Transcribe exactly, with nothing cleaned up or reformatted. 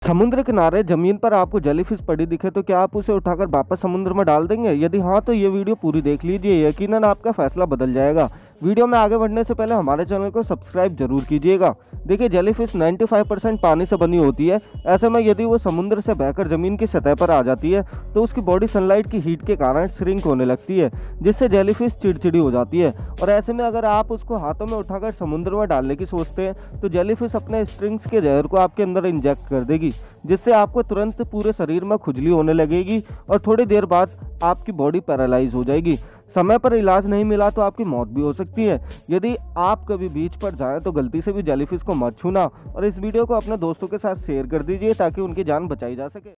समुद्र किनारे जमीन पर आपको जेलीफिश पड़ी दिखे तो क्या आप उसे उठाकर वापस समुद्र में डाल देंगे? यदि हाँ तो ये वीडियो पूरी देख लीजिए, यकीनन आपका फैसला बदल जाएगा। वीडियो में आगे बढ़ने से पहले हमारे चैनल को सब्सक्राइब जरूर कीजिएगा। देखिए, जेलीफिश पचानवे परसेंट पानी से बनी होती है। ऐसे में यदि वो समुद्र से बहकर जमीन की सतह पर आ जाती है तो उसकी बॉडी सनलाइट की हीट के कारण श्रिंक होने लगती है, जिससे जेलीफिश चिड़चिड़ी हो जाती है। और ऐसे में अगर आप उसको हाथों में उठाकर समुद्र में डालने की सोचते हैं तो जेलीफिश अपने स्ट्रिंग्स के जहर को आपके अंदर इंजेक्ट कर देगी, जिससे आपको तुरंत पूरे शरीर में खुजली होने लगेगी और थोड़ी देर बाद आपकी बॉडी पैरालाइज हो जाएगी। समय पर इलाज नहीं मिला तो आपकी मौत भी हो सकती है। यदि आप कभी बीच पर जाएं तो गलती से भी जेलीफिश को मत छूना और इस वीडियो को अपने दोस्तों के साथ शेयर कर दीजिए ताकि उनकी जान बचाई जा सके।